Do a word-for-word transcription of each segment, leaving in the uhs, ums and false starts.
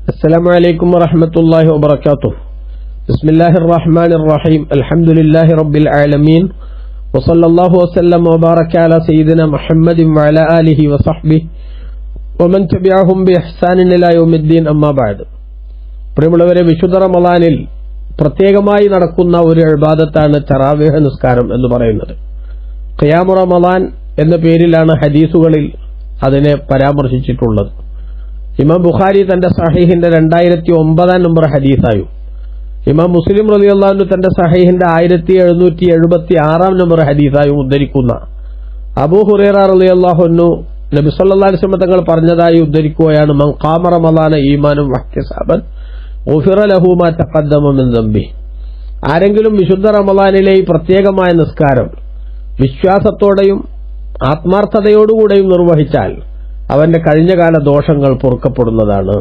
السلام عليكم ورحمة الله وبركاته. بسم الله الرحمن الرحيم. الحمد لله رب العالمين وصلى الله وسلم وبارك على سيدنا محمد وعلى آله وصحبه ومن تبعهم بإحسان إلى يوم الدين. أما بعد. പ്രിയമുള്ളവരെ, വിശുദ്ധ റമളാനിൽ പ്രത്യേകമായി നടക്കുന്ന ഒരു ഇബാദത്താണ് തറാവീഹ് നിസ്കാരം എന്ന് പറയുന്നത്. ഖിയാമു റമളാൻ എന്ന പേരിലാണ് ഹദീസുകളിൽ അതിനെ പരാമർശിച്ചിട്ടുള്ളത്. ഇമാം ബുഖാരി തന്റെ സഹീഹിന്റെ രണ്ടായിരത്തി ഒമ്പതാം നമ്പർ ഹദീസായും ഇമാം മുസ്ലിം റളിയല്ലാഹു അൻഹു തന്റെ സഹീഹിന്റെ ആയിരത്തി എഴുന്നൂറ്റി എഴുപത്തി ആറാം നമ്പർ ഹദീസായും ഉദ്ധരിക്കുന്ന അബൂ ഹുറൈറ റളിയല്ലാഹു അൻഹു നബി സല്ലല്ലാഹു അലൈഹി വസല്ലം തങ്ങൾ പറഞ്ഞതായി ഉദ്ധരിക്കുകയാണ്, മൻ ഖാമ റമളാന ഈമാനൻ വഹ്തിസാബൻ ഗുഫിറ ലഹു മാ തഖദ്ദമ മിൻ ദംബി. ആരെങ്കിലും വിശുദ്ധ റമളാനിലെ ഈ പ്രത്യേകമായ നിസ്കാരം വിശ്വാസത്തോടെയും ആത്മാർത്ഥതയോടുകൂടെയും നിർവഹിച്ചാൽ അവന്റെ കഴിഞ്ഞകാല ദോഷങ്ങൾ പൊറുക്കപ്പെടുന്നതാണ്.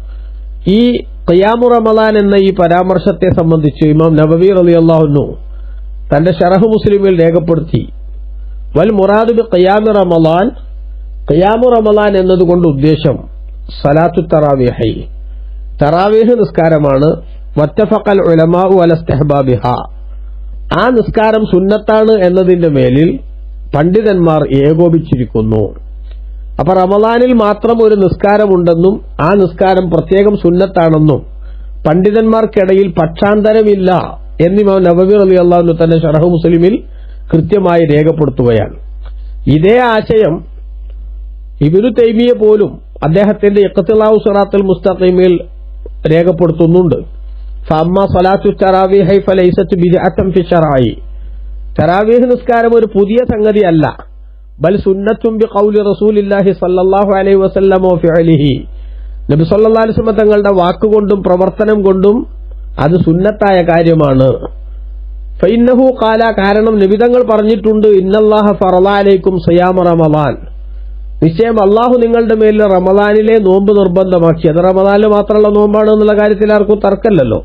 ഈ ഖിയാമു റമളാൻ എന്ന ഈ പരാമർശത്തെ സംബന്ധിച്ച് ഇമാം നബവി റളിയല്ലാഹു അൻഹു തന്റെ ശറഹ് മുസ്ലിമിൽ രേഖപ്പെടുത്തി, വൽ മുറാദു ബി ഖിയാമി റമളാൻ, ഖിയാമു റമളാൻ എന്നതുകൊണ്ട് ഉദ്ദേശം സലാത്തു തറാവീഹി, തറാവീഹ് നിസ്കാരമാണ്. വത്തഫഖൽ ഉലമാഉ അല ഇസ്തിഹ്ബാബിഹാ, ആ നിസ്കാരം സുന്നത്താണ് എന്നതിന്റെ മേലിൽ പണ്ഡിതന്മാർ ഏകോപിച്ചിരിക്കുന്നു. അപ്പൊ റമളാനിൽ മാത്രം ഒരു നിസ്കാരമുണ്ടെന്നും ആ നിസ്കാരം പ്രത്യേകം സുന്നത്താണെന്നും പണ്ഡിതന്മാർക്കിടയിൽ പക്ഷാന്തരമില്ല എന്നിമാം നബവി റളിയല്ലാഹു അൻഹു തന്റെ ശറഹ് മുസ്ലിമിൽ കൃത്യമായി രേഖപ്പെടുത്തുകയാണ്. ഇതേ ആശയം ഇബ്നു തൈമിയ പോലും അദ്ദേഹത്തിന്റെ ഇഖ്തിലാഉ സിറാത്തുൽ മുസ്തഖീമിൽ രേഖപ്പെടുത്തുന്നുണ്ട്. ഫഅമ്മാ സ്വലാത്തു തറാവീഹി ഫലൈസത്ത് ബിദ്അത്തൻ ഫി ശർഇ, തറാവീഹ് നിസ്കാരം ഒരു പുതിയ സംഗതിയല്ല, ബൽ സുന്നത്തും ബി ഖൗലി റസൂലില്ലാഹി സ്വല്ലല്ലാഹു അലൈഹി വസല്ലം വ ഫിഅലിഹി, നബി സല്ലല്ലാഹു അലൈഹി വസല്ലം തങ്ങളുടെ വാക്കുകൊണ്ടും പ്രവർത്തനം കൊണ്ടും അത് സുന്നത്തായ കാര്യമാണ്. ഫഇന്നഹു ഖാല, കാരണം നബി തങ്ങൾ പറഞ്ഞിട്ടുണ്ട്, ഇന്നല്ലാഹ ഫറള അലൈക്കും സിയാമ റമളാൻ, നിശ്ചയം അള്ളാഹു നിങ്ങളുടെ മേലിൽ റമളാനിലെ നോമ്പ് നിർബന്ധമാക്കി. അത് റമളാനിൽ മാത്രമുള്ള നോമ്പാണ് എന്നുള്ള കാര്യത്തിൽ ആർക്കും തർക്കമല്ലല്ലോ.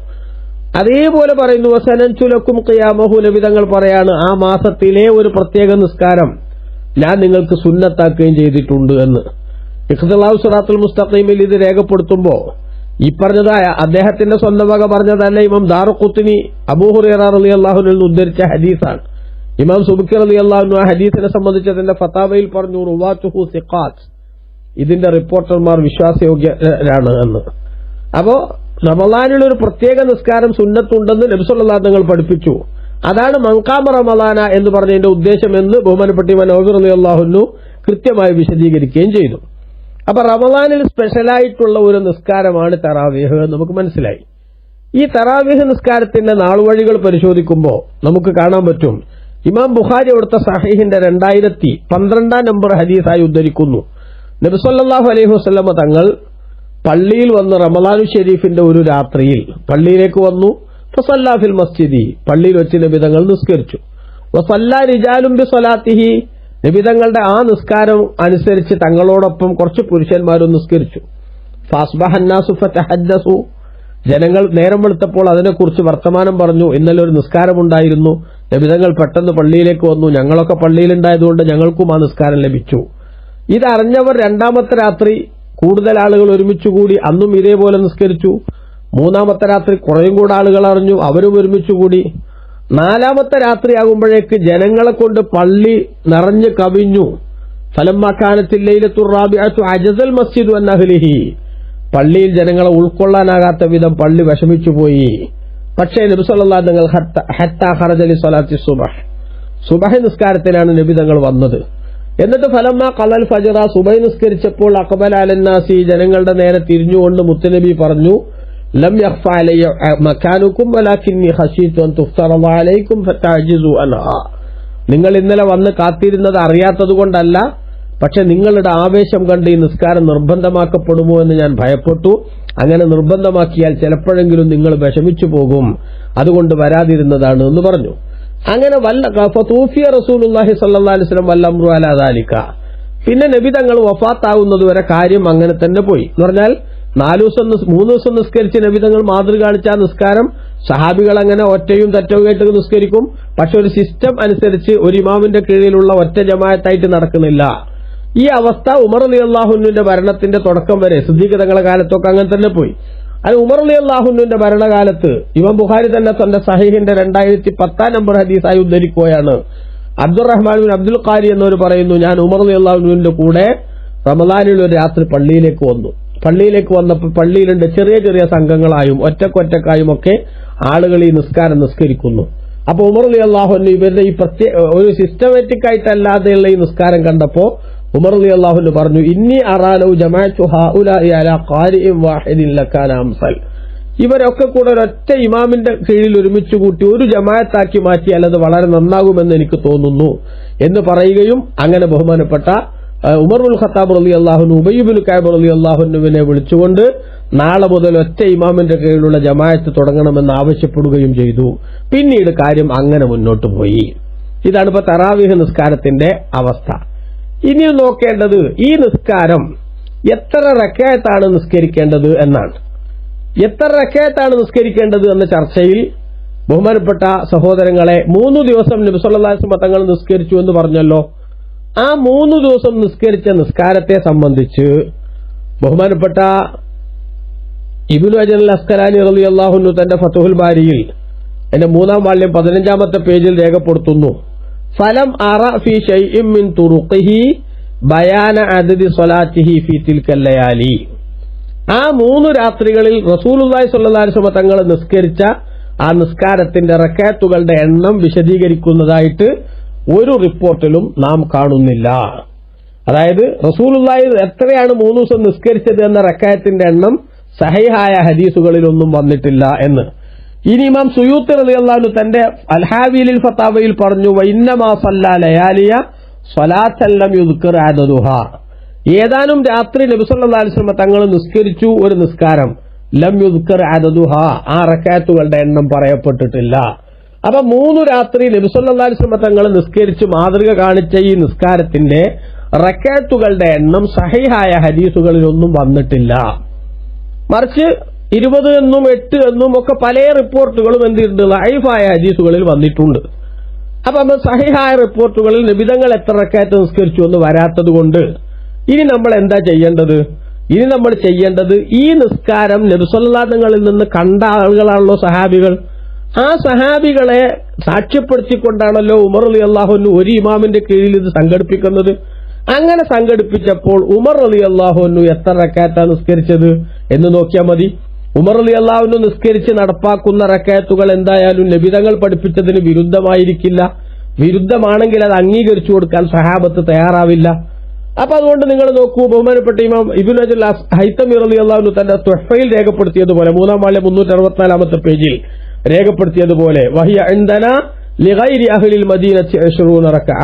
അതേപോലെ പറയുന്നു, വസനൻതു ലക്കും ഖിയാമഹു, നബി തങ്ങൾ പറയാണ്, ആ മാസത്തിലെ ഒരു പ്രത്യേക നിസ്കാരം ഞാൻ നിങ്ങൾക്ക് സുന്നത്താക്കുകയും ചെയ്തിട്ടുണ്ട് എന്ന്. ഇഖ്തിലാഉ സിറാത്തുൽ മുസ്തഖീമിൽ ഇത് രേഖപ്പെടുത്തുമ്പോ ഈ പറഞ്ഞതായ അദ്ദേഹത്തിന്റെ സ്വന്തം വക പറഞ്ഞതല്ല, ഇമാം ദാറുഖുത്നി അബൂ ഹുറൈറ റളിയല്ലാഹു അൻഹു ഉദ്ധരിച്ച ഹദീസാണ്. ഇമാം സുബ്കി റളിയല്ലാഹു അൻഹു ആ ഹദീസിനെ സംബന്ധിച്ച് അതിന്റെ ഫതാവയിൽ പറഞ്ഞു, റുവാതുഹു സിഖാത്ത്, ഇതിന്റെ റിപ്പോർട്ടർമാർ വിശ്വാസയോഗ്യരാണ് എന്ന്. അപ്പോ റമളാനിൽ ഒരു പ്രത്യേക നിസ്കാരം സുന്നത്തുണ്ടെന്ന് നബി സല്ലല്ലാഹു അലൈഹി വസല്ലം തങ്ങൾ പഠിപ്പിച്ചു. അതാണ് മൻ ഖാമ റമളാന എന്ന് പറഞ്ഞതിന്റെ ഉദ്ദേശം എന്ന് ബഹുമാനപ്പെട്ട ഇമാം നബവി റളിയല്ലാഹു അൻഹു കൃത്യമായി വിശദീകരിക്കുകയും ചെയ്തു. അപ്പൊ റമളാനിൽ സ്പെഷ്യലായിട്ടുള്ള ഒരു നിസ്കാരമാണ് തറാവീഹ് എന്ന് നമുക്ക് മനസ്സിലായി. ഈ തറാവീഹ് നിസ്കാരത്തിന്റെ നാൾവഴികൾ പരിശോധിക്കുമ്പോൾ നമുക്ക് കാണാൻ പറ്റും, ഇമാം ബുഖാരി അവിടുത്തെ സഹീഹിന്റെ രണ്ടായിരത്തി പന്ത്രണ്ടാം നമ്പർ ഹദീസായി ഉദ്ധരിക്കുന്നു, നബി സല്ലല്ലാഹു അലൈഹി വസല്ലം തങ്ങൾ പള്ളിയിൽ വന്ന് റമളാനു ഷരീഫിന്റെ ഒരു രാത്രിയിൽ പള്ളിയിലേക്ക് വന്നു. ഫസല്ലാ ഫിൽ മസ്ജിദി, പള്ളിയിൽ വെച്ച് നബി തങ്ങൾ നിസ്കരിച്ചു. വസല്ലാ റിജാലും ബി സ്വലാത്തിഹി, നബി തങ്ങളുടെ ആ നിസ്കാരം അനുസരിച്ച് തങ്ങളോടൊപ്പം കുറച്ച് പുരുഷന്മാരും നിസ്കരിച്ചു. ഫഅസ്ബഹന്നാസു ഫതഹദ്ദസു, ജനങ്ങൾ നേരം വെളുത്തപ്പോൾ അതിനെക്കുറിച്ച് വർത്തമാനം പറഞ്ഞു. ഇന്നലെ ഒരു നിസ്കാരമുണ്ടായിരുന്നു, നബി തങ്ങൾ പെട്ടെന്ന് പള്ളിയിലേക്ക് വന്നു, ഞങ്ങളൊക്കെ പള്ളിയിലുണ്ടായതുകൊണ്ട് ഞങ്ങൾക്കും ആ നിസ്കാരം ലഭിച്ചു. ഇതറിഞ്ഞവർ രണ്ടാമത്തെ രാത്രി കൂടുതൽ ആളുകൾ ഒരുമിച്ചുകൂടി, അന്നും ഇതേപോലെ നിസ്കരിച്ചു. മൂന്നാമത്തെ രാത്രി കുറേയും കൂടെ ആളുകൾ അറിഞ്ഞു, അവരും ഒരുമിച്ചുകൂടി. നാലാമത്തെ രാത്രി ആകുമ്പോഴേക്ക് ജനങ്ങളെ കൊണ്ട് പള്ളി നിറഞ്ഞു കവിഞ്ഞു. ഫലമ്മാ കാനത്തിൽ ലൈലത്തുർ റാബിഅത്തു അജസൽ മസ്ജിദു അൻ അഹ്ലിഹി, പള്ളിയിൽ ജനങ്ങളെ ഉൾക്കൊള്ളാനാകാത്ത വിധം പള്ളി വിഷമിച്ചുപോയി. പക്ഷേ നബി സല്ലല്ലാഹു അലൈഹി വസല്ലം ഹത്താ ഖറജ ലി സ്വലാത്തി സുബ്ഹ്, സുബ്ഹ് നിസ്കാരത്തിനാണ് നബി തങ്ങൾ വന്നത്. എന്നിട്ട് ഫലമ്മാ ഖലൽ ഫജ്റ, സുബ്ഹ് നിസ്കരിച്ചപ്പോൾ അഖബല അലന്നാസി, ജനങ്ങളുടെ നേരെ തിരിഞ്ഞുകൊണ്ട് മുത്തുനബി പറഞ്ഞു, ലം യഖ്ഫ അലയ്യ മകാനുകും വലാകിന്നി ഖശീതു അൻ തുഫ്തറ അലൈക്കും ഫതഅജിസു അൻഹാ, നിങ്ങൾ ഇന്നലെ വന്ന് കാത്തിരുന്നത് അറിയാത്തതുകൊണ്ടല്ല, പക്ഷെ നിങ്ങളുടെ ആവേശം കണ്ട് ഈ നിസ്കാരം നിർബന്ധമാക്കപ്പെടുമോ എന്ന് ഞാൻ ഭയപ്പെട്ടു. അങ്ങനെ നിർബന്ധമാക്കിയാൽ ചിലപ്പോഴെങ്കിലും നിങ്ങൾ വിഷമിച്ചു പോകും, അതുകൊണ്ട് വരാതിരുന്നതാണ് എന്ന് പറഞ്ഞു. അങ്ങനെ വല്ല ഫതൂഫിയ റസൂലുള്ളാഹി സ്വല്ലല്ലാഹു അലൈഹി വസല്ലം വല്ലംറു അലാ ദാലിക, പിന്നെ നബി തങ്ങൾ വഫാത്താവുന്നതുവരെ കാര്യം അങ്ങനെ തന്നെ പോയി. എന്ന് പറഞ്ഞാൽ നാലു ദിവസം മൂന്ന് ദിവസം നിസ്കരിച്ച് നബി തങ്ങൾ മാതൃക കാണിച്ച ആ നിസ്കാരം സഹാബികൾ അങ്ങനെ ഒറ്റയും തെറ്റവുമായിട്ട് നിസ്കരിക്കും. പക്ഷെ ഒരു സിസ്റ്റം അനുസരിച്ച് ഒരു ഇമാമിന്റെ കീഴിലുള്ള ഒറ്റ ജമാഅത്തായിട്ട് നടക്കുന്നില്ല. ഈ അവസ്ഥ ഉമർ റളിയല്ലാഹു അൻഹുവിന്റെ ഭരണത്തിന്റെ തുടക്കം വരെ സിദ്ദീഖ് തങ്ങളുടെ കാലത്തൊക്കെ അങ്ങനെ തന്നെ പോയി. അത് ഉമർ റളിയല്ലാഹു അൻഹുവിന്റെ ഭരണകാലത്ത് ഇമാം ബുഖാരി തന്നെ തന്റെ സഹീഹിന്റെ രണ്ടായിരത്തി പത്താം നമ്പർ ഹദീസായി ഉദ്ധരിക്കുകയാണ്. അബ്ദുറഹ്മാൻ ബിൻ അബ്ദുൽ ഖാരി എന്നവർ പറയുന്നു, ഞാൻ ഉമർ റളിയല്ലാഹു അൻഹുവിന്റെ കൂടെ റമദാനിൽ ഒരു രാത്രി പള്ളിയിലേക്ക് വന്നു. പള്ളിയിലേക്ക് വന്നപ്പോൾ പള്ളിയിലുണ്ട് ചെറിയ ചെറിയ സംഘങ്ങളായും ഒറ്റക്കൊറ്റക്കായും ഒക്കെ ആളുകൾ ഈ നിസ്കാരം നിസ്കരിക്കുന്നു. അപ്പൊ ഉമർ റളിയല്ലാഹു അൻഹു ഇവരുടെ ഈ പ്രത്യേക ഒരു സിസ്റ്റമാറ്റിക് ആയിട്ടല്ലാതെയുള്ള ഈ നിസ്കാരം കണ്ടപ്പോ ഉമർ റളിയല്ലാഹു അൻഹു പറഞ്ഞു, ഇന്നി അറാലു ജമാഅതു ഹൗലാഇ അലാ ഖാരിഇൻ വാഹിദിൻ ലകാന അംസൽ. ഇവരൊക്കെ കൂടെ ഒരൊറ്റ ഇമാമിന്റെ കീഴിൽ ഒരുമിച്ച് കൂട്ടി ഒരു ജമാഅത്താക്കി മാറ്റിയാൽ അത് വളരെ നന്നാകുമെന്ന് എനിക്ക് തോന്നുന്നു എന്ന് പറയുകയും അങ്ങനെ ബഹുമാനപ്പെട്ട ഉമർ ഉൽ ഖത്താബ് റളിയല്ലാഹു അൻഹു ഉബയ്യ് ഇബ്നു കഅബ് റളിയല്ലാഹു അൻഹുവിനെ വിളിച്ചുകൊണ്ട് നാളെ മുതൽ ഒറ്റ ഇമാമിന്റെ കീഴിലുള്ള ജമാഅത്ത് തുടങ്ങണമെന്ന് ആവശ്യപ്പെടുകയും ചെയ്തു. പിന്നീട് കാര്യം അങ്ങനെ മുന്നോട്ട് പോയി. ഇതാണ് ഇപ്പൊ തറാവീഹ് നിസ്കാരത്തിന്റെ അവസ്ഥ. ഇനി നോക്കേണ്ടത് ഈ നിസ്കാരം എത്ര റക്അത്താണ് നിസ്കരിക്കേണ്ടത് എന്നാണ്. എത്ര റക്അത്താണ് നിസ്കരിക്കേണ്ടത് എന്ന ചർച്ചയിൽ ബഹുമാനപ്പെട്ട സഹോദരങ്ങളെ, മൂന്ന് ദിവസം നബി സല്ലല്ലാഹു അലൈഹി വസല്ലം തങ്ങൾ നിസ്കരിച്ചു എന്ന് പറഞ്ഞല്ലോ. ആ മൂന്ന് ദിവസം നിസ്കരിച്ച നിസ്കാരത്തെ സംബന്ധിച്ച് ബഹുമാനപ്പെട്ട ഇബ്നു ഹജർ അൽ അസ്ഖലാനി റളിയല്ലാഹു അൻഹു തന്റെ ഫത്ഹുൽ ബാരിയിൽ എന്റെ മൂന്നാം വാള്യം പതിനഞ്ചാമത്തെ പേജിൽ രേഖപ്പെടുത്തുന്നു, ഫലം അറ ഫി ശൈഇൻ മിൻ തുറുഖിഹി ബയാന അദദി സ്വലാത്തിഹി ഫി തിൽക്കൽ ലയാലി. ആ മൂന്ന് രാത്രികളിൽ റസൂലുള്ളാഹി സ്വല്ലല്ലാഹു അലൈഹി വസല്ലം തങ്ങൾ നിസ്കരിച്ച ആ നിസ്കാരത്തിന്റെ റക്അത്തുകളുടെ എണ്ണം വിശദീകരിക്കുന്നതായിട്ട് ഒരു റിപ്പോർട്ടിലും നാം കാണുന്നില്ല. അതായത് റസൂലുള്ളാഹി എത്രയാണ് മൂന്ന് ദിവസം നിസ്കരിച്ചത് എന്ന റക്അത്തിന്റെ എണ്ണം സഹീഹായ ഹദീസുകളിലൊന്നും വന്നിട്ടില്ല എന്ന്. ഇനി ഇമാം സുയൂത്തി റളിയല്ലാഹു അൻഹു തന്റെ അൽഹാവിലിൽ ഫതാവയിൽ പറഞ്ഞു, വഇന്നമാ സല്ലല്ലാ ലയാലിയ സ്വലാത്തൻ ലം യുദ്കർ അദദുഹാ. ഏതാനും രാത്രി നബി സല്ലല്ലാഹു അലൈഹി വസല്ലം തങ്ങൾ നിസ്കരിച്ചു ഒരു നിസ്കാരം, ലം യുദ്കർ അദദുഹാ, ആ റക്അത്തുകളുടെ എണ്ണം പറയപ്പെട്ടിട്ടില്ല. അപ്പൊ മൂന്ന് രാത്രി നബി സല്ലല്ലാഹു അലൈഹി വസല്ലം തങ്ങൾ നിസ്കരിച്ച് മാതൃക കാണിച്ച ഈ നിസ്കാരത്തിന്റെ റക്അത്തുകളുടെ എണ്ണം സഹീഹായ ഹദീസുകളിലൊന്നും വന്നിട്ടില്ല. മറിച്ച് ഇരുപത് എന്നും എട്ട് എന്നും ഒക്കെ പല റിപ്പോർട്ടുകളും എന്തിട്ടുണ്ട്, ലൈഫായ ഹദീസുകളിൽ വന്നിട്ടുണ്ട്. അപ്പൊ നമ്മൾ സഹീഹായ റിപ്പോർട്ടുകളിൽ നബിതങ്ങൾ എത്ര റക്അത്ത് നിസ്കരിച്ചു എന്ന് വരാത്തത് കൊണ്ട് ഇനി നമ്മൾ എന്താ ചെയ്യേണ്ടത്? ഇനി നമ്മൾ ചെയ്യേണ്ടത് ഈ നിസ്കാരം നബി സല്ലല്ലാഹു അലൈഹി വസല്ലം നിന്ന് കണ്ട ആളുകളാണല്ലോ സഹാബികൾ. ആ സഹാബികളെ സാക്ഷ്യപ്പെടുത്തിക്കൊണ്ടാണല്ലോ ഉമർ റളിയല്ലാഹു അൻഹു ഒരു ഇമാമിന്റെ കീഴിൽ ഇത് സംഘടിപ്പിക്കുന്നത്. അങ്ങനെ സംഘടിപ്പിച്ചപ്പോൾ ഉമർ റളിയല്ലാഹു അൻഹു എത്ര റക്അത്താണ് നിസ്കരിച്ചത് എന്ന് നോക്കിയാൽ മതി. ഉമർ റളിയല്ലാഹു അൻഹു നിസ്കരിച്ച് നടപ്പാക്കുന്ന റക്അത്തുകൾ എന്തായാലും നബിതങ്ങൾ പഠിപ്പിച്ചതിന് വിരുദ്ധമായിരിക്കില്ല. വിരുദ്ധമാണെങ്കിൽ അത് അംഗീകരിച്ചു കൊടുക്കാൻ സഹാബത്ത് തയ്യാറാവില്ല. അപ്പൊ അതുകൊണ്ട് നിങ്ങൾ നോക്കൂ, ബഹുമാനപ്പെട്ട ഇമാം ഇബ്നു ഹജർ അൽ ഹൈതമി റളിയല്ലാഹു അൻഹു തന്റെ തുഹ്ഫയിൽ രേഖപ്പെടുത്തിയതുപോലെ മൂന്നാം വാള്യം മുന്നൂറ്റി അറുപത്തിനാലാമത്തെ പേജിൽ രേഖപ്പെടുത്തിയതുപോലെ വഹിയ ഇൻദനാ ലിഗൈരി അഹ്ലിൽ മദീനത്തി ഇശ്റൂന റക്അ.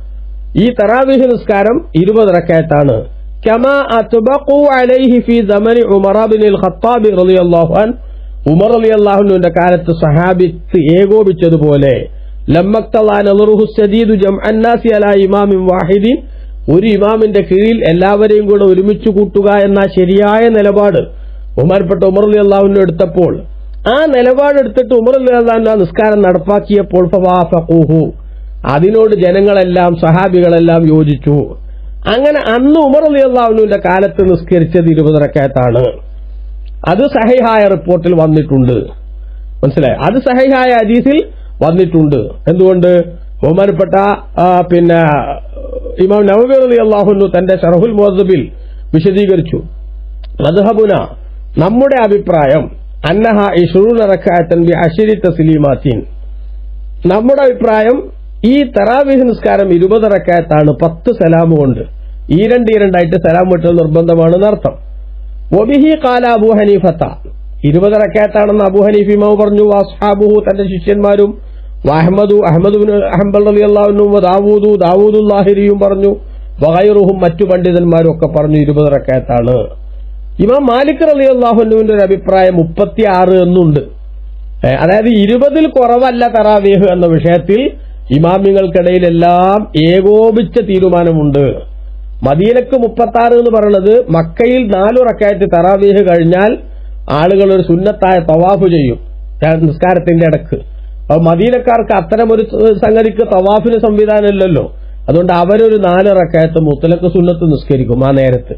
ഈ തറാവീഹ് നിസ്കാരം ഇരുപത് റക്അത്താണ്. കമാ അത്ബഖു അലൈഹി ഫി സമനി ഉമർ ഇബ്നുൽ ഖത്താബ് റളിയല്ലാഹു അൻഹു, ഉമർ റളിയല്ലാഹു അൻഹുവിന്റെ കാലത്ത് സഹാബത്ത് ഏകോപിച്ചതുപോലെ ലമ്മക്തളാ നദറുഹു ശദീദു ജംഅൻ നാസി അലാ ഇമാമിൻ വാഹിദിൻ, ഒരു ഇമാമിന്റെ കീഴിൽ എല്ലാവരെയും കൂടെ ഒരുമിച്ച് കൂട്ടുക എന്ന ശരിയായ നിലപാട് ബഹുമാനപ്പെട്ട ഉമർ റളിയല്ലാഹു അൻഹു എടുത്തപ്പോൾ, ആ നിലപാടെടുത്തിട്ട് ഉമർ റളിയല്ലാഹു അൻഹു നിസ്കാരം നടപ്പാക്കിയപ്പോൾ ഫവാഫഖൂഹു, അതിനോട് ജനങ്ങളെല്ലാം സഹാബികളെല്ലാം യോജിച്ചു. അങ്ങനെ അന്ന് ഉമർ റളിയല്ലാഹു അൻഹുവിന്റെ കാലത്ത് നിസ്കരിച്ചത് ഇരുപത് റക്അത്താണ്. അത് സഹീഹായ റിപ്പോർട്ടിൽ വന്നിട്ടുണ്ട്. മനസ്സിലായി? അത് സഹീഹായ ഹദീസിൽ വന്നിട്ടുണ്ട്. എന്തുകൊണ്ട്? ബഹുമാനപ്പെട്ട പിന്നെ ഇമാം നവവി റളിയല്ലാഹു അൻഹു തന്റെ ശറഹുൽ മുഹദ്ദബിൽ വിശദീകരിച്ചു, മദ്ഹബുന, നമ്മുടെ അഭിപ്രായം അന്നഹ ഇശ്റൂന റക്അത്തൻ ബി അശ്രി തസ്ലീമാത്തിൻ, നമ്മുടെ അഭിപ്രായം ഈ തറാവീഹ് നിസ്കാരം ഇരുപത് റക്അത്താണ്, പത്ത് സലാം കൊണ്ട്. ഈ രണ്ട് ഈ രണ്ടായിട്ട് സലാം വിട്ടൽ നിർബന്ധമാണ് എന്നർത്ഥം. വബിഹി ഖാല അബൂ ഹനീഫത്ത, ഇരുപത് റക്അത്താണെന്ന് അബൂ ഹനീഫ ഇമാം പറഞ്ഞു. വഅസ്ഹാബുഹു, തന്റെ ശിഷ്യന്മാരും, വഅഹ്മദു, അഹ്മദ് ഇബ്നു ഹംബൽ റളിയല്ലാഹു അൻഹു, വദാവൂദു, ദാവൂദുൽ ലാഹിരിയും പറഞ്ഞു. വഗൈറുഹും, മറ്റു പണ്ഡിതന്മാരും ഒക്കെ പറഞ്ഞു ഇരുപത് റക്അത്താണ്. ഇമാം മാലിക് റളിയല്ലാഹു അൻഹുവിന്റെ ഒരു അഭിപ്രായം മുപ്പത്തിയാറ് എന്നുണ്ട്. അതായത് ഇരുപതിൽ കുറവല്ല തറാവീഹ് എന്ന വിഷയത്തിൽ ഇമാമിങ്ങൾക്കിടയിലെല്ലാം ഏകോപിച്ച തീരുമാനമുണ്ട്. മദീനക്ക് മുപ്പത്തി ആറ് എന്ന് പറയുന്നത് മക്കയിൽ നാലു റക്അത്ത് തറാവീഹ് കഴിഞ്ഞാൽ ആളുകൾ ഒരു സുന്നത്തായ തവാഫ് ചെയ്യും നിസ്കാരത്തിന്റെ ഇടക്ക്. അപ്പൊ മദീനക്കാർക്ക് അത്തരമൊരു സംഗതിക്ക് തവാഫിന് സംവിധാനമില്ലല്ലോ. അതുകൊണ്ട് അവരൊരു നാല് റക്അത്ത് മുത്തലക്ക് സുന്നത്ത് നിസ്കരിക്കും ആ നേരത്ത്.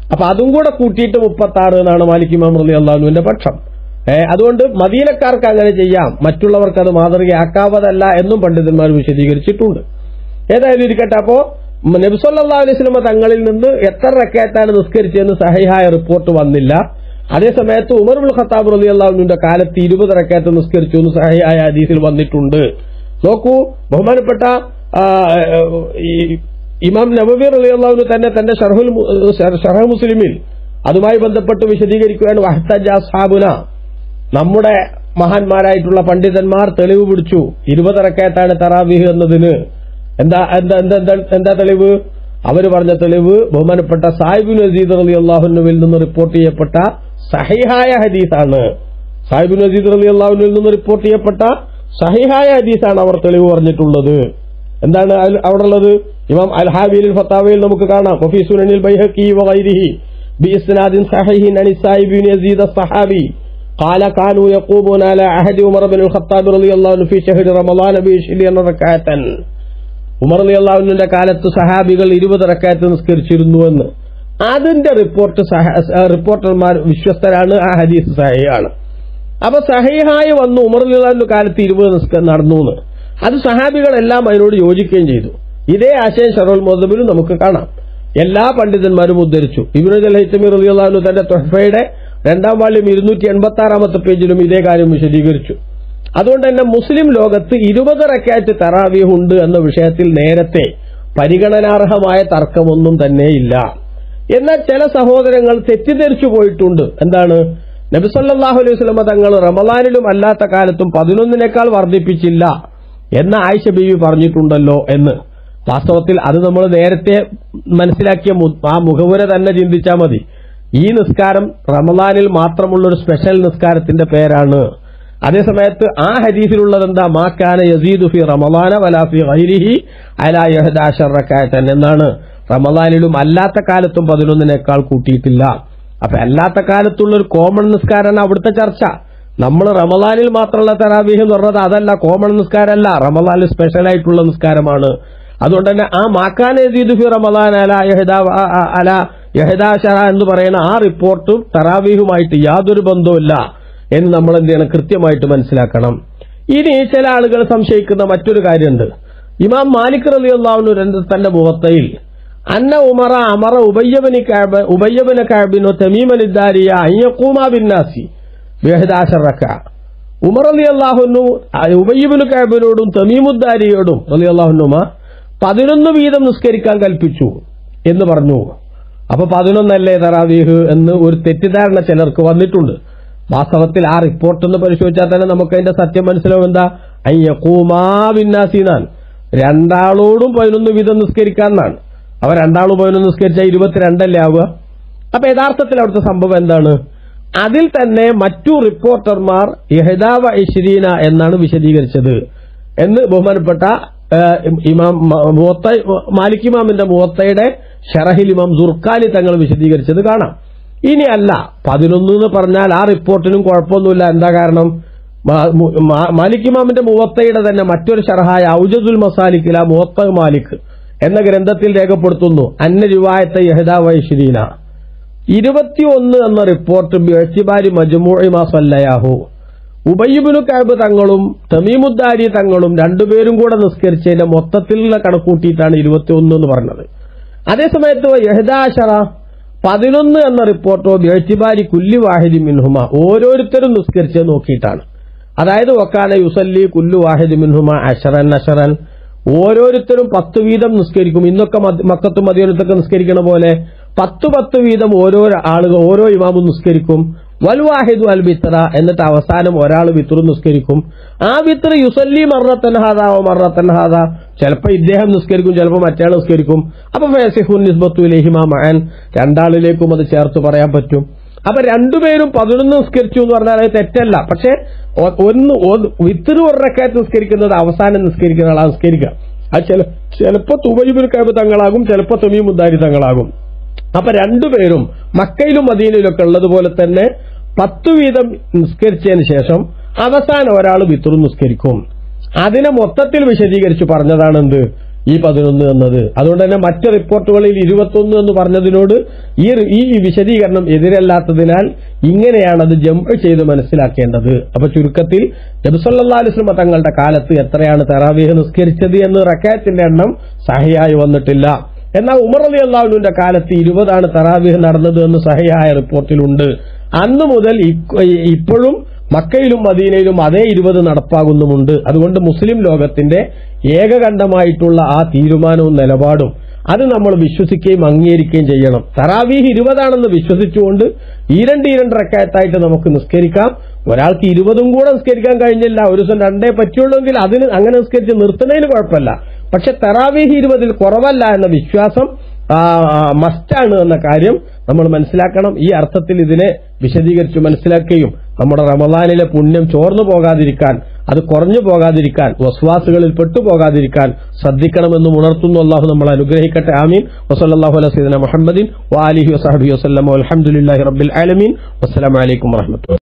അപ്പൊ അതും കൂടെ കൂട്ടിയിട്ട് മുപ്പത്തി ആറ് എന്നാണ് മാലിക് ഇമാം റളിയല്ലാഹു അൻഹുവിന്റെ പക്ഷം. ഏഹ് അതുകൊണ്ട് മദീനക്കാർക്ക് അങ്ങനെ ചെയ്യാം, മറ്റുള്ളവർക്ക് അത് മാതൃകയാക്കാവതല്ല എന്നും പണ്ഡിതന്മാർ വിശദീകരിച്ചിട്ടുണ്ട്. ഏതായാലും ഇരിക്കട്ടെ. അപ്പോ നബി സല്ലല്ലാഹു അലൈഹി വസല്ലം തങ്ങളിൽ നിന്ന് എത്ര റക്അത്താണ് നിസ്കരിച്ചതെന്ന് സഹിഹായ റിപ്പോർട്ട് വന്നില്ല. അതേസമയത്ത് ഉമർ ഇബ്നുൽ ഖത്താബ് റളിയല്ലാഹു അൻഹുവിന്റെ കാലത്ത് ഇരുപത് റക്അത്ത് നിസ്കരിച്ചു എന്ന് സഹിഹായ ഹദീസിൽ വന്നിട്ടുണ്ട്. നോക്കൂ, ബഹുമാനപ്പെട്ട ഇമാം നബവി റളിയല്ലാഹു അൻഹു തന്നെ തന്റെ ശർഹുൽ ശർഹ് മുസ്ലിമിൽ അതുമായി ബന്ധപ്പെട്ട് വിശദീകരിക്കുകയാണ്. വഹ്തജ അസ്ഹാബുന, നമ്മുടെ മഹാന്മാരായിട്ടുള്ള പണ്ഡിതന്മാർ തെളിവ് പിടിച്ചു ഇരുപത് റക്അത്താണ് തറാവീഹ് എന്നതിന്. എന്താ എന്താ എന്താ എന്താ തെളിവ്? അവര് പറഞ്ഞ തെളിവ് ബഹുമാനപ്പെട്ട സാഹിബുൽ യസീദ് റളിയല്ലാഹു അൻഹുവിൽ നിന്ന് റിപ്പോർട്ട് ചെയ്യപ്പെട്ട സഹിഹായ ഹദീസാണ്. സാഹിബുൽ യസീദ് റളിയല്ലാഹു അൻഹുവിൽ നിന്ന് റിപ്പോർട്ട് ചെയ്യപ്പെട്ട സഹിഹായ ഹദീസാണ് അവർ തെളിവ് പറഞ്ഞിട്ടുള്ളത്. എന്താണ് അവിടെ ഉള്ളത്? ഇമാം അൽ ഹാബിൽ ഫത്താവയിൽ നമുക്ക് കാണാം. വഫീ സുനനിൽ ബൈഹഖി വഗൈരിഹി ബിഇസ്നാദിൻ സഹീഹിൻ അൻ സാഹിബ് ഇബ്നു യസീദ് അസ്സഹാബി قال كانوا يقومون على عهد عمر بن الخطاب رضي الله عنه في شهر رمضان بعشرين ركعة. ഉമർ റളിയല്ലാഹു അൻഹുവിന്റെ കാലത്ത് സഹാബികൾ ഇരുപത് റക്അത്ത് നിസ്കരിച്ചിരുന്നുവെന്ന് അതിന്റെ റിപ്പോർട്ട് റിപ്പോർട്ടർമാർ വിശ്വസ്തരാണ്. ആ ഹദീസ് സഹീഹാണ്. അപ്പൊ സഹീഹായി വന്നു ഉമർ റളിയല്ലാഹു അൻഹുവിന്റെ കാലത്ത് ഇരുപത് നിസ്കാരം നടന്നു എന്ന്. അത് സഹാബികളെല്ലാം അതിനോട് യോജിക്കുകയും ചെയ്തു. ഇതേ ആശയം ശറഹുൽ മുഹദ്ദബിലും നമുക്ക് കാണാം. എല്ലാ പണ്ഡിതന്മാരും ഉദ്ധരിച്ചു. ഇബ്നു അൽ ഹൈതമി റളിയല്ലാഹു അൻഹു തന്റെ തുഹ്ഫയുടെ രണ്ടാം വാള്യം ഇരുന്നൂറ്റി എൺപത്തി ആറാമത്തെ പേജിലും ഇതേ കാര്യം വിശദീകരിച്ചു. അതുകൊണ്ട് തന്നെ മുസ്ലിം ലോകത്ത് ഇരുപത് റക്അത്ത് തറാവീഹ് ഉണ്ട് എന്ന വിഷയത്തിൽ നേരത്തെ പരിഗണനാർഹമായ തർക്കമൊന്നും തന്നെയില്ല. എന്നാൽ ചില സഹോദരങ്ങൾ തെറ്റിദ്ധരിച്ചു പോയിട്ടുണ്ട്. എന്താണ്? നബി സല്ലല്ലാഹു അലൈഹി വസല്ലം തങ്ങൾ റമളാനിലും അല്ലാത്ത കാലത്തും പതിനൊന്നിനേക്കാൾ വർദ്ധിപ്പിച്ചില്ല എന്ന് ആയിഷ ബീവി പറഞ്ഞിട്ടുണ്ടല്ലോ എന്ന്. വാസ്തവത്തിൽ അത് നമ്മൾ നേരത്തെ മനസ്സിലാക്കിയ ആ മുഖവുര തന്നെ ചിന്തിച്ചാൽ മതി. ഈ നിസ്കാരം റമളാനിൽ മാത്രമുള്ള ഒരു സ്പെഷ്യൽ നിസ്കാരത്തിന്റെ പേരാണ്. അതേസമയത്ത് ആ ഹദീസിലുള്ളത് എന്താ? മാ കാന യസീദു ഫി റമളാന വലാ ഫി ഗൈരിഹി അലാ ഇഹദാശറ റക്അത്തൻ എന്നാണ്. റമളാനിലും അല്ലാത്ത കാലത്തും പതിനൊന്നിനേക്കാൾ കൂട്ടിയിട്ടില്ല. അപ്പൊ അല്ലാത്ത കാലത്തുള്ള ഒരു കോമൺ നിസ്കാരമാണ് അവിടുത്തെ ചർച്ച. നമ്മൾ റമളാനിൽ മാത്രമുള്ള തറാവീഹ് എന്ന് പറഞ്ഞത് അതല്ല, കോമൺ നിസ്കാരമല്ല, റമളാനിൽ സ്പെഷ്യൽ ആയിട്ടുള്ള നിസ്കാരമാണ്. അതുകൊണ്ട് തന്നെ ആ മാക്കാന യസീദു ഫി റമളാന അലാ ഇഹദാ അലാ ഇഹദാശറ എന്ന് പറയുന്ന ആ റിപ്പോർട്ടും തറാവീഹുമായിട്ട് യാതൊരു ബന്ധവുമില്ല എന്ന് നമ്മൾ എന്ത് ചെയ്യണം? കൃത്യമായിട്ട് മനസ്സിലാക്കണം. ഇനി ചില ആളുകൾ സംശയിക്കുന്ന മറ്റൊരു കാര്യമുണ്ട്. ഇമാം മാലിക് റളിയല്ലാഹു അൻഹു തന്റെ മുവത്തയിൽ അന്ന ഉമറ അമറ ഉബയ്യബിന് കഅബ് ഉബയ്യബിന് കഅബിനു തമീമൻ ഇദ്ദാരിയ അയ്യഖൂമ ബിന്നാസി ബിഇഹദാശറ റക്അ. ഉമർ റളിയല്ലാഹു അൻഹു ഉബയ്യബിന് കഅബിനോടും തമീമുദ്ദാരിയോടും റളിയല്ലാഹു അൻഹുമ പതിനൊന്ന് വീതം നിസ്കരിക്കാൻ കൽപ്പിച്ചു എന്ന് പറഞ്ഞു. അപ്പൊ പതിനൊന്നല്ലേ തറാവീഹ് എന്ന് ഒരു തെറ്റിദ്ധാരണ ചിലർക്ക് വന്നിട്ടുണ്ട്. വാസ്തവത്തിൽ ആ റിപ്പോർട്ട് ഒന്ന് പരിശോധിച്ചാൽ തന്നെ നമുക്ക് അതിന്റെ സത്യം മനസ്സിലാവും. എന്താ? അയ്യഖൂമാ ബിന്നാസിനാൻ, രണ്ടാളോടും പതിനൊന്ന് വീതം നിസ്കരിക്കാന്നാണ്. അവ രണ്ടാളും പതിനൊന്ന് നിസ്കരിച്ചാൽ ഇരുപത്തിരണ്ടല്ലേ ആവുക. അപ്പൊ യഥാർത്ഥത്തിൽ അവിടുത്തെ സംഭവം എന്താണ്? അതിൽ തന്നെ മറ്റു റിപ്പോർട്ടർമാർ ഇഹദാവ ഇശ്രീന എന്നാണ് വിശദീകരിച്ചത് എന്ന് ബഹുമാനപ്പെട്ട ഇമാം മുവത്ത മാലിക് ഇമാമിന്റെ മുവത്തയുടെ ഷറഹിൽ ഇമാം സുർക്കാലി തങ്ങൾ വിശദീകരിച്ചത് കാണാം. ഇനി അല്ല, പതിനൊന്ന് എന്ന് പറഞ്ഞാൽ ആ റിപ്പോർട്ടിനും കുഴപ്പമൊന്നുമില്ല. എന്താ കാരണം? മാലിക് ഇമാമിന്റെ മുവത്തയുടെ തന്നെ മറ്റൊരു ഷറഹായ ഔജദുൽ മസാലിക്കില മുവത്ത മാലിക് എന്ന ഗ്രന്ഥത്തിൽ രേഖപ്പെടുത്തുന്നു അന്ന റിവായത്തെ ഇഹദാ വഇശ്രീന, ഇരുപത്തിയൊന്ന് എന്ന റിപ്പോർട്ട് ബിഅ്തിബാരി മജ്മൂഇ മാ സല്ലയാഹു. ഉബയ്യ് ഇബ്നു കഅബ് തങ്ങളും തമീമുദ്ദാരി തങ്ങളും രണ്ടുപേരും കൂടെ നിസ്കരിച്ചതിന്റെ മൊത്തത്തിലുള്ള കണക്കൂട്ടിയിട്ടാണ് ഇരുപത്തിയൊന്ന് എന്ന് പറഞ്ഞത്. അതേസമയത്ത് ഇഹദാശറ പതിനൊന്ന് എന്ന റിപ്പോർട്ടോ ബിഅ്തിബാരി കുല്ലി വാഹിദി മിൻഹുമ, ഓരോരുത്തരും നിസ്കരിച്ചത് നോക്കിയിട്ടാണ്. അതായത് വക്കാന യുസല്ലി കുല്ലു വാഹിദി മിൻഹുമ അശറൻ അശറൻ, ഓരോരുത്തരും പത്ത് വീതം നിസ്കരിക്കും. ഇന്നൊക്കെ മക്കത്തും മദീനത്തൊക്കെ നിസ്കരിക്കണ പോലെ പത്ത് പത്ത് വീതം ഓരോ ആളുകൾ ഓരോ ഇമാമും നിസ്കരിക്കും. വൽ വാഹിദു അൽ ബിത്ര, എന്നിട്ട് അവസാനം ഒരാൾ വിത്ർ നിസ്കരിക്കും. ആ വിത്ർ യുസല്ലി മർറത്തൻ ഹാദാ വ മർറത്തൻ ഹാദാ, ചിലപ്പോൾ ഇദ്ദേഹം നിസ്കരിക്കും, ചിലപ്പോൾ മറ്റേ നിസ്കരിക്കും. അപ്പൊ ഫയസിഹുൻ നിസ്ബത്തു ഇലൈഹിമാ മഅൻ, രണ്ടാളിലേക്കും അത് ചേർത്ത് പറയാൻ പറ്റും. അപ്പൊ രണ്ടുപേരും പതിനൊന്ന് നിസ്കരിച്ചു എന്ന് പറഞ്ഞാൽ അത് തെറ്റല്ല. പക്ഷെ ഒന്ന് വിത്ർ ഒരു റക്അത്ത് നിസ്കരിക്കുന്നത് അവസാനം നിസ്കരിക്കുന്ന ആളാ നിസ്കരിക്കുക. അത് ചില ചിലപ്പോൾ ഉബയ്യ് ഇബ്നു കഅബ് തങ്ങളാകും, ചിലപ്പോൾ തമീമുദ്ദാരി തങ്ങളാകും. അപ്പൊ രണ്ടുപേരും മക്കയിലും മദീനയിലൊക്കെ ഉള്ളതുപോലെ തന്നെ പത്തു വീതം നിസ്കരിച്ചതിന് ശേഷം അവസാനം ഒരാൾ വിത്ർ നിസ്കരിക്കും. അതിനെ മൊത്തത്തിൽ വിശദീകരിച്ച് പറഞ്ഞതാണ് എന്ത്? ഈ പതിനൊന്ന് എന്നത്. അതുകൊണ്ട് തന്നെ മറ്റ് റിപ്പോർട്ടുകളിൽ ഇരുപത്തൊന്ന് എന്ന് പറഞ്ഞതിനോട് ഈ ഈ വിശദീകരണം എതിരല്ലാത്തതിനാൽ ഇങ്ങനെയാണ് അത് ജംഅ് ചെയ്ത് മനസ്സിലാക്കേണ്ടത്. അപ്പൊ ചുരുക്കത്തിൽ നബി സല്ലല്ലാഹു അലൈഹി വസല്ലം തങ്ങളുടെ കാലത്ത് എത്രയാണ് തറാവീഹ് നിസ്കരിച്ചത് എന്ന് റക്അത്തിന്റെ എണ്ണം സഹിഹായി വന്നിട്ടില്ല. എന്നാൽ ഉമർ റളിയല്ലാഹു അൻഹുവിന്റെ കാലത്ത് ഇരുപതാണ് തറാവീഹ് നടന്നത് എന്ന് സഹിഹായ റിപ്പോർട്ടിലുണ്ട്. അന്നു മുതൽ ഇപ്പോഴും മക്കയിലും മദീനയിലും അതേ ഇരുപത് നടപ്പാകുന്നുമുണ്ട്. അതുകൊണ്ട് മുസ്ലിം ലോകത്തിന്റെ ഏകകണ്ഠമായിട്ടുള്ള ആ തീരുമാനവും നിലപാടും അത് നമ്മൾ വിശ്വസിക്കുകയും അംഗീകരിക്കുകയും ചെയ്യണം. തറാവീഹ് ഇരുപതാണെന്ന് വിശ്വസിച്ചുകൊണ്ട് ഈ രണ്ട് ഈ രണ്ട് റക്അത്തായിട്ട് നമുക്ക് നിസ്കരിക്കാം. ഒരാൾക്ക് ഇരുപതും കൂടെ നിസ്കരിക്കാൻ കഴിഞ്ഞില്ല, ഒരു ദിവസം രണ്ടേ പറ്റുള്ളൂവെങ്കിൽ അതിന് അങ്ങനെ നിസ്കരിച്ച് നിർത്തുന്നതിന് കുഴപ്പമില്ല. പക്ഷെ തറാവീഹ് ഇരുപതിൽ കുറവല്ല എന്ന വിശ്വാസം മസ്റ്റാണ് എന്ന കാര്യം നമ്മൾ മനസ്സിലാക്കണം. ഈ അർത്ഥത്തിൽ ഇതിനെ വിശദീകരിച്ച് മനസ്സിലാക്കുകയും നമ്മുടെ റമദാനിലെ പുണ്യം ചോർന്നു പോകാതിരിക്കാൻ, അത് കുറഞ്ഞു പോകാതിരിക്കാൻ, വസ്വാസുകളിൽ പെട്ടുപോകാതിരിക്കാൻ ശ്രദ്ധിക്കണമെന്ന് ഉണർത്തുന്നു. അള്ളാഹു നമ്മൾ അനുഗ്രഹിക്കട്ടെ. ആമീൻ. വസല്ലല്ലാഹു അലാ സയ്യിദിനാ മുഹമ്മദിൻ വആലിഹി വസഹ്ബിഹി വസല്ലം. വൽഹംദുലില്ലാഹി റബ്ബിൽ ആലമീൻ. വസ്സലാമു അലൈക്കും വറഹ്മത്തുള്ളാഹി.